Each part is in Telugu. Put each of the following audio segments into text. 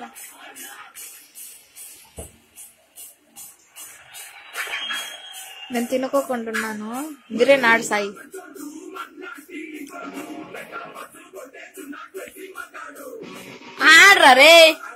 నేను తినుకోకుంటున్నాను. మీరే నాడు సాయి. ఆడ్రా రే.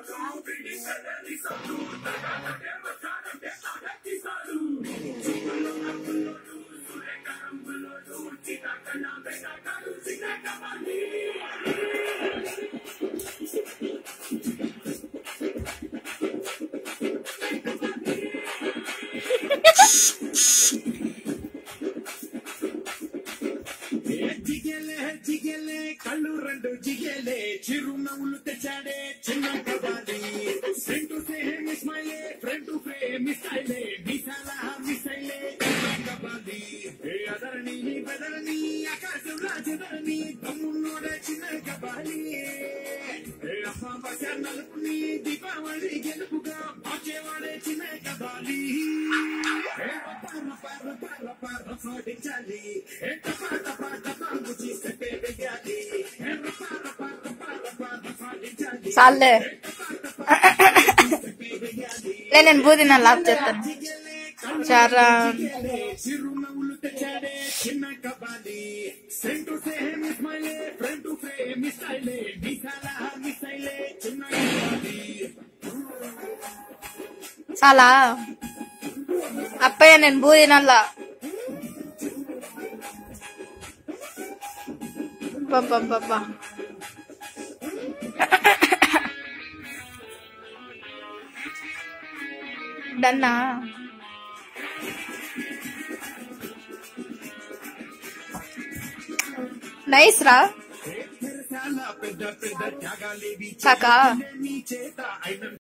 జిగేలే కళ్ళు రెండు జిగేలే చిరునవ్వులు తెచ్చాడే చిన్న కబాలి ఫ్రెండ్ సేమ్ ఇస్మాయిలే ఫ్రెండ్ ఫ్రేమ్ ఇస్మాయిలే మిసాల మిసైలే కబాలి అదరని బెదరని ఆకాశం రాజధరని తమ్మున్నోడే చిన్న కబాలి అమ్మ భాష నలుపుని దీపావళి గెలుపుగా మార్చేవాడే చిన్న కబాలి చాలే నేను బూదిన లాప్ చేస్తాను. చారా చిరునవ్వులు తెచ్చాడే చిన్న కబాలి సెంటు సేమ్ ఇస్మాయిలే ఫ్రెండ్ ఫ్రేమ్ ఇస్మాయిలే మిసాల మిసైలే చిన్న కబాలి. చాలా అప్పయ్య నేను బూది నల్లా బాబా డన్నా. నైస్ రా పెద్ద పెద్ద త్యాగాలేవి చాకా.